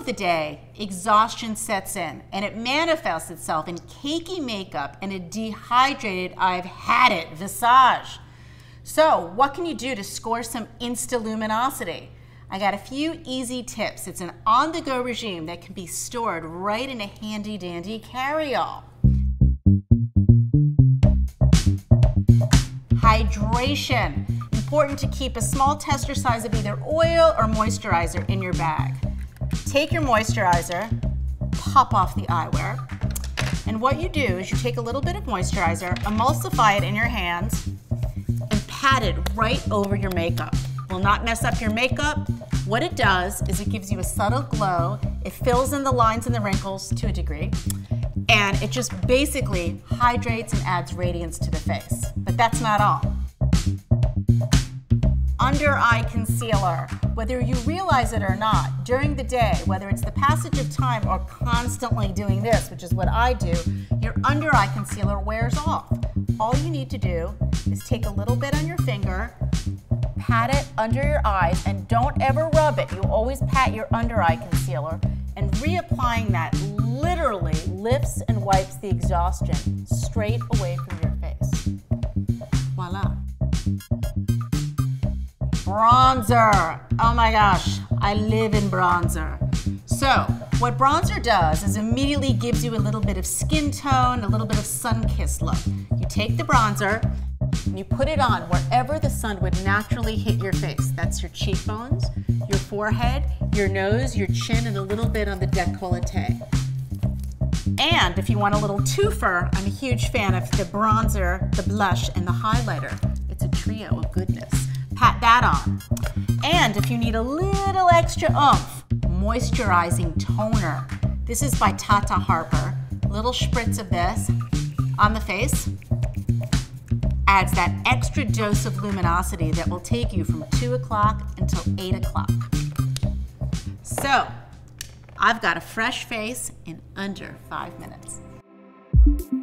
of the day, exhaustion sets in, and it manifests itself in cakey makeup and a dehydrated, I've had it visage. So what can you do to score some insta-luminosity? I got a few easy tips. It's an on-the-go regime that can be stored right in a handy-dandy carry-all. Hydration. Important to keep a small tester size of either oil or moisturizer in your bag. Take your moisturizer, pop off the eyewear, and what you do is you take a little bit of moisturizer, emulsify it in your hands, and pat it right over your makeup. Will not mess up your makeup. What it does is it gives you a subtle glow. It fills in the lines and the wrinkles to a degree, and it just basically hydrates and adds radiance to the face. But that's not all. Under eye concealer. Whether you realize it or not, during the day, whether it's the passage of time or constantly doing this, which is what I do, your under eye concealer wears off. All you need to do is take a little bit on your finger, pat it under your eyes, and don't ever rub it. You always pat your under eye concealer, and reapplying that literally lifts and wipes the exhaustion straight away from your face. Voila. Bronzer. Oh my gosh, I live in bronzer. So what bronzer does is immediately gives you a little bit of skin tone, a little bit of sun-kissed look. You take the bronzer and you put it on wherever the sun would naturally hit your face. That's your cheekbones, your forehead, your nose, your chin, and a little bit on the décolleté. And if you want a little twofer, I'm a huge fan of the bronzer, the blush, and the highlighter. It's a trio of goodness. Pat that on. And if you need a little extra oomph, moisturizing toner. This is by Tata Harper. A little spritz of this on the face adds that extra dose of luminosity that will take you from 2 o'clock until 8 o'clock. So, I've got a fresh face in under 5 minutes.